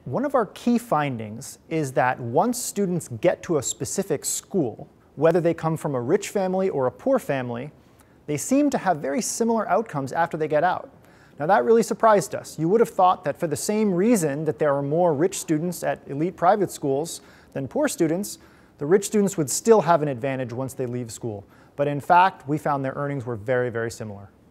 One of our key findings is that once students get to a specific school, whether they come from a rich family or a poor family, they seem to have very similar outcomes after they get out. Now that really surprised us. You would have thought that for the same reason that there are more rich students at elite private schools than poor students, the rich students would still have an advantage once they leave school. But in fact, we found their earnings were very, very similar.